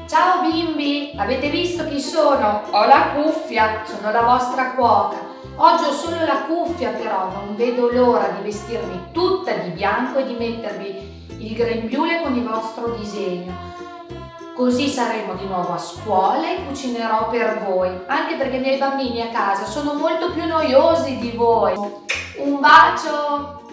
Ciao bimbi, avete visto chi sono? Ho la cuffia, sono la vostra cuoca. Oggi ho solo la cuffia però, non vedo l'ora di vestirmi tutta di bianco e di mettervi il grembiule con il vostro disegno. Così saremo di nuovo a scuola e cucinerò per voi, anche perché i miei bambini a casa sono molto più noiosi di voi. Un bacio!